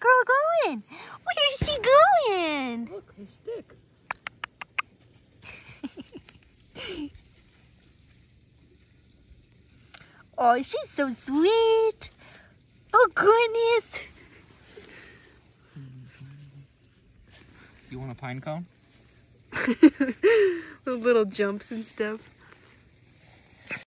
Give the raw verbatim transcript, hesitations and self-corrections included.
girl going? Where's she going? Look, his stick. Oh, she's so sweet. Oh, goodness. You want a pine cone? The little jumps and stuff.